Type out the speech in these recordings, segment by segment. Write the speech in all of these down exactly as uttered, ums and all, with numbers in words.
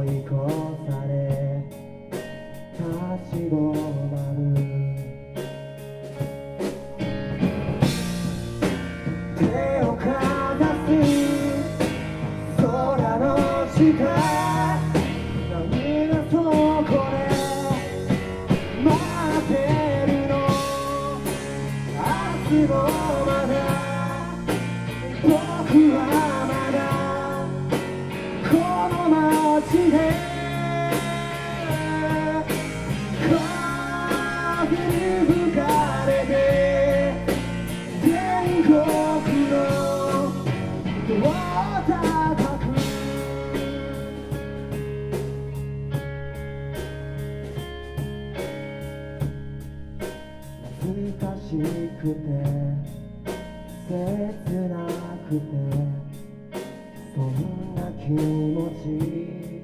い越され立ち止まる。手をかざす空の下、何がそこで待ってるの。明日もまだ僕はまだこの街で風に吹かれて天国のドアを叩く。難しくて切なくてそんな気持ち、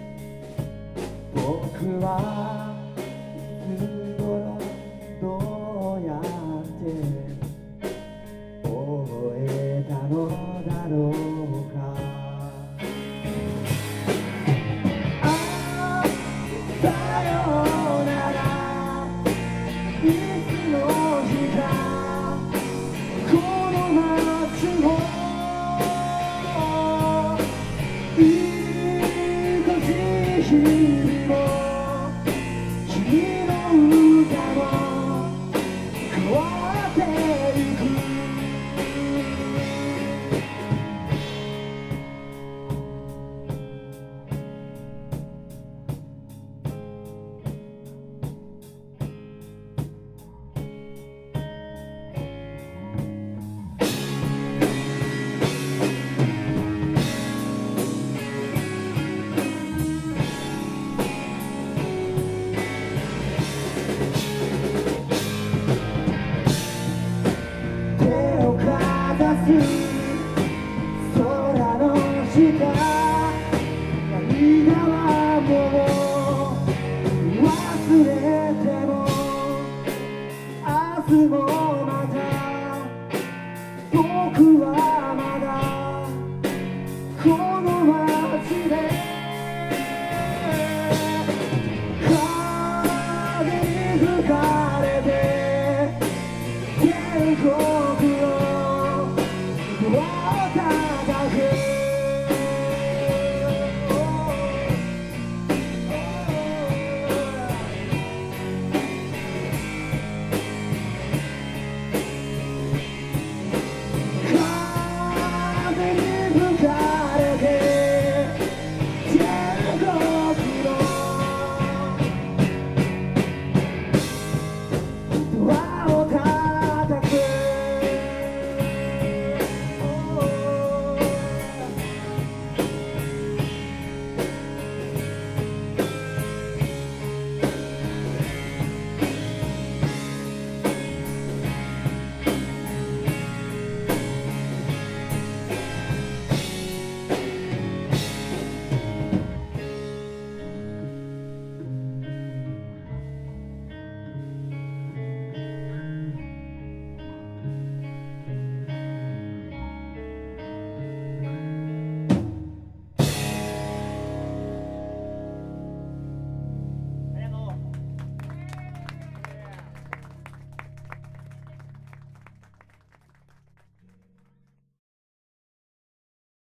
僕はいつ頃どうやって覚えたのだろうか。ああさよならいつの日かこの街を愛しい日々も君の歌も変わってゆく。空の下、涙はもう忘れても明日もまた僕はまだこの街で風に吹かれ